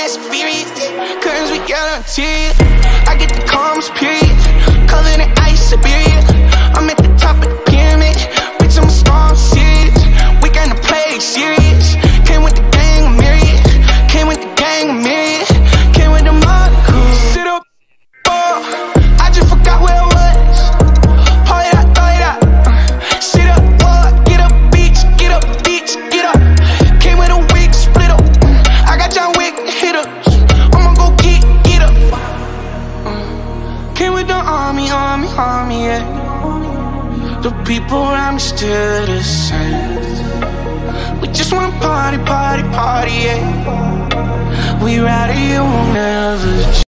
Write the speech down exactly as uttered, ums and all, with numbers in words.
ass furious, curtains with yellow interior. I get the calmest period, covered in ice, Siberia. I'm at the top of the pyramid, bitch, I'm a star, I'm serious. We came to play serious, came with the gang of myriad, came with the gang of myriad, came with the mother crew. Sit up, oh, I just forgot where I was. Hold it up, throw it up, sit up, oh, get up, bitch, get up, bitch, get up. Came with a wig, split up, I got John Wick hit up. I'ma go get, get up. Came with the army, army, army, yeah. The people around me still the same. We just wanna party, party, party, yeah. We rowdy, you won't never change.